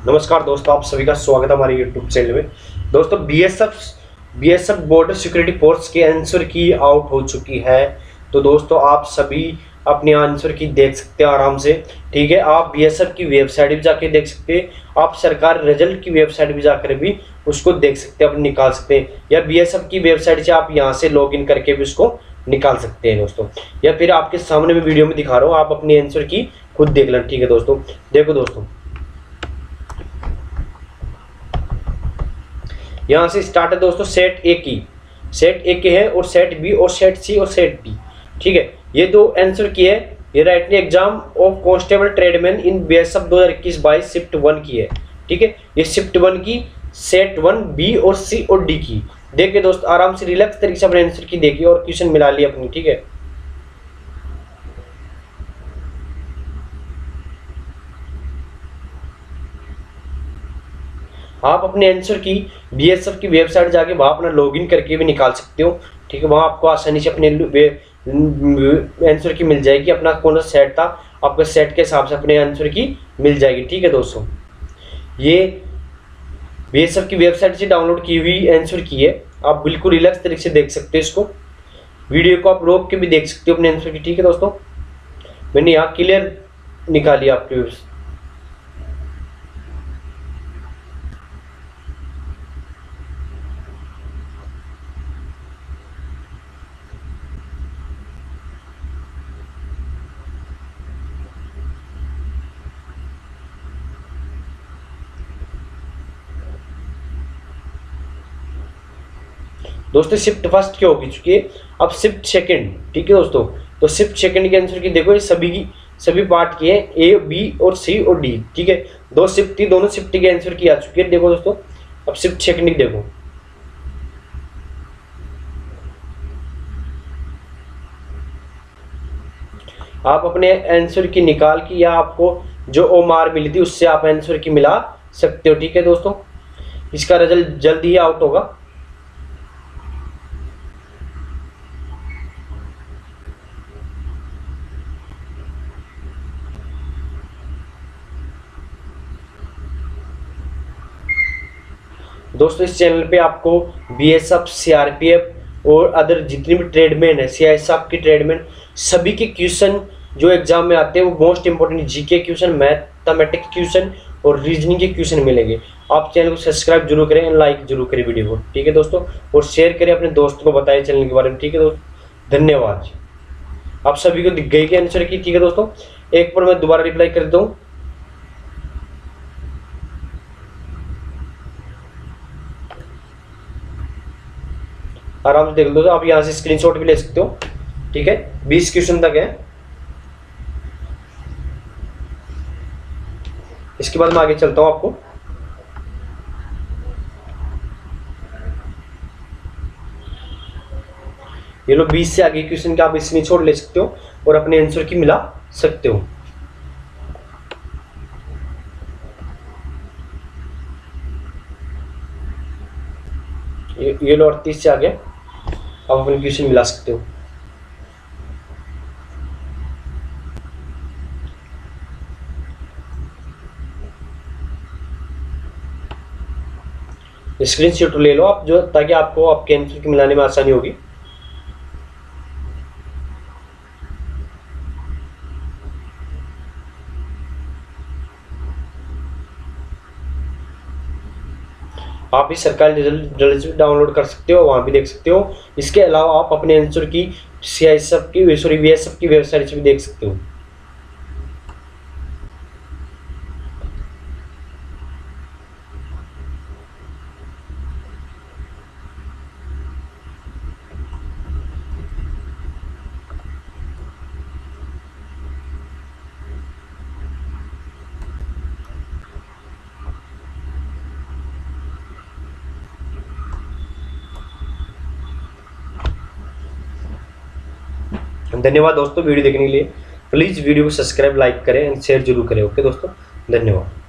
नमस्कार दोस्तों, आप सभी का स्वागत है हमारे यूट्यूब चैनल में। दोस्तों बीएसएफ बॉर्डर सिक्योरिटी फोर्स के आंसर की आउट हो चुकी है। तो दोस्तों आप सभी अपने आंसर की देख सकते हैं आराम से। ठीक है, आप बीएसएफ की वेबसाइट भी जाके देख सकते हैं, आप सरकार रिजल्ट की वेबसाइट भी जाकर भी उसको देख सकते हैं, अपने निकाल सकते हैं, या बीएसएफ की वेबसाइट से आप यहाँ से लॉगिन करके भी उसको निकाल सकते हैं दोस्तों। या फिर आपके सामने में वीडियो में दिखा रहा हूँ, आप अपनी आंसर की खुद देख लें। ठीक है दोस्तों, देखो दोस्तों, यहाँ से स्टार्ट है दोस्तों सेट ए की। सेट ए के है और सेट बी और सेट सी और सेट डी। ठीक है, ये दो आंसर की है। ये written exam of constable tradesman in BSF 2021-22 shift 1 की है। ठीक है, ये शिफ्ट 1 की सेट 1 बी और सी और डी की। देखिए दोस्तों, आराम से रिलैक्स तरीके से अपने आंसर की देखिए और क्वेश्चन मिला लिया अपनी। ठीक है, आप अपने आंसर की बीएसएफ की वेबसाइट जाके वहां अपना लॉगिन करके भी निकाल सकते हो। ठीक है, वहां आपको आसानी से अपने आंसर की मिल जाएगी, अपना कौन सा सेट था आपके सेट के हिसाब से अपने आंसर की मिल जाएगी। ठीक है दोस्तों, ये बीएसएफ की वेबसाइट से डाउनलोड की हुई आंसर की है। आप बिल्कुल रिलैक्स तरीके से देख सकते हो इसको, वीडियो को आप रोक के भी देख सकते हो अपने आंसर की। ठीक है दोस्तों, मैंने यहाँ क्लियर निकाली आपकी। दोस्तों शिफ्ट फर्स्ट की होगी चुकी है, अब शिफ्ट सेकंड। ठीक है दोस्तों, तो शिफ्ट सेकंड के आंसर की देखो, ये सभी पार्ट की है, ए बी और सी और डी। ठीक है, दो शिफ्ट थी, दोनों शिफ्ट के आंसर की आ चुकी है। देखो दोस्तों, अब शिफ्ट सेकंड की देखो, आप अपने आंसर की निकाल की या आपको जो ओमार मिली थी उससे आप आंसर की मिला सकते हो। ठीक है दोस्तों, इसका रिजल्ट जल्दी ही आउट होगा। दोस्तों इस चैनल पे आपको बीएसएफ, सीआरपीएफ और अदर जितनी भी ट्रेडमैन है, सीआईएसएफ की ट्रेडमैन, सभी के क्वेश्चन जो एग्जाम में आते हैं वो most important GK question, mathematics question और रीजनिंग के क्वेश्चन मिलेंगे। आप चैनल को सब्सक्राइब जरूर करें, लाइक जरूर करें वीडियो को। ठीक है दोस्तों, और शेयर करें अपने दोस्तों को, बताएं चैनल के बारे में। ठीक है दोस्तों, धन्यवाद। आप सभी को दिख गई कि आंसर की। ठीक है दोस्तों, एक पर मैं दोबारा रिप्लाई कर देता हूँ। आराम से देख लो, आप यहाँ से स्क्रीनशॉट भी ले सकते हो। ठीक है, 20 क्वेश्चन तक है। इसके बाद मैं आगे चलता हूं आपको। ये लो 20 से आगे क्वेश्चन का आप स्क्रीनशॉट ले सकते हो और अपने आंसर की मिला सकते हो। ये लो 38 से आगे आप अपने क्वेश्चन मिला सकते हो। स्क्रीनशॉट ले लो आप, जो ताकि आपको आपके आंसर की मिलाने में आसानी होगी। आप इस सरकारी रिजल्ट डाउनलोड कर सकते हो, वहां भी देख सकते हो। इसके अलावा आप अपने आंसर की सीआईएसएफ की बीएसएफ की वेबसाइट से भी देख सकते हो। धन्यवाद दोस्तों वीडियो देखने के लिए। प्लीज़ वीडियो को सब्सक्राइब, लाइक करें एंड शेयर जरूर करें। ओके दोस्तों, धन्यवाद।